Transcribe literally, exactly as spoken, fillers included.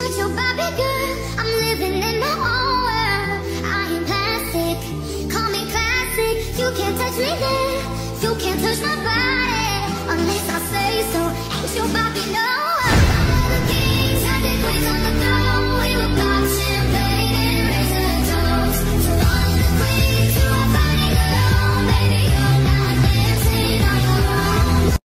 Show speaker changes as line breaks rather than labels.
Ain't your Barbie girl, I'm living in my own world. I am plastic, call me classic. You can't touch me there, you can't touch my body unless I say so. Ain't your Barbie, no.